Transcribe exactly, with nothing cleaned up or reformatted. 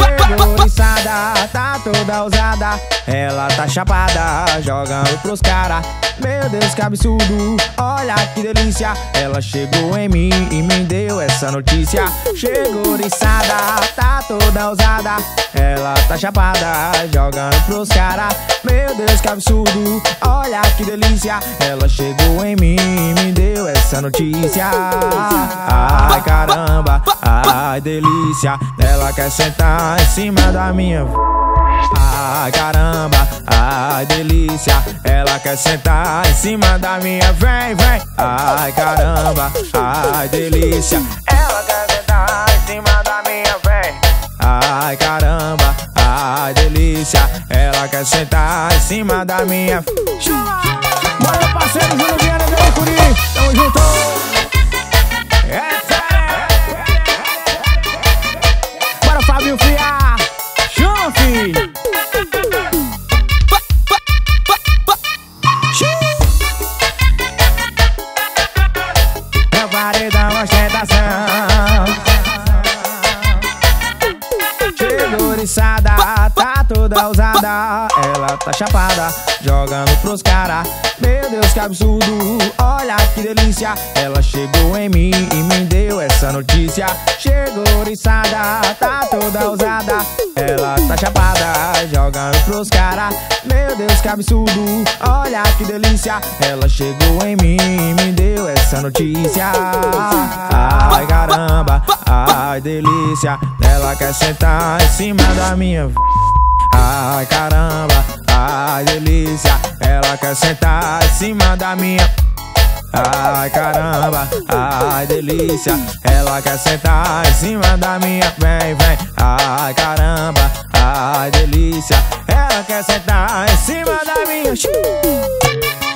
Chegou oriçada, tá toda ousada, ela tá chapada, jogando pros cara. Meu Deus, que absurdo, olha que delícia. Ela chegou em mim e me deu essa notícia. Chegou oriçada, tá toda ousada, ela tá chapada, jogando pros cara. Meu Deus, que absurdo, olha que delícia. Ela chegou em mim e me deu essa notícia. Ai caramba, ai delícia. Ela quer sentar em cima da minha. Ai caramba, ai delícia. Ela quer sentar em cima da minha. Vem, vem. Ai caramba, ai delícia. Ela quer sentar em cima da minha. Vem. Ai caramba, ai delícia. Ela quer sentar em cima da minha. Chama! Bora parceiro, Júnior Viana, meu Curi. Tamo junto. É sério. Bora Fabinho Fia. Chama, filho. Paredão, ostentação. Chegou oriçada, tá toda ousada, ela tá chapada, jogando pros cara. Meu Deus, que absurdo, olha que delícia. Ela chegou em mim e me deu essa notícia. Chegou oriçada, tá toda ousada, ela tá chapada, jogando pros cara. Meu Deus, que absurdo, olha que delícia. Ela chegou em mim e me deu essa notícia. Ai caramba, ai delícia. Ela quer sentar em cima da minha. Ai caramba, ai delícia. Ela quer sentar em cima da minha. Ai caramba, ai delícia. Ela quer sentar em cima da minha. Vem, vem. Ai caramba, ai delícia. Ela quer sentar em cima da minha.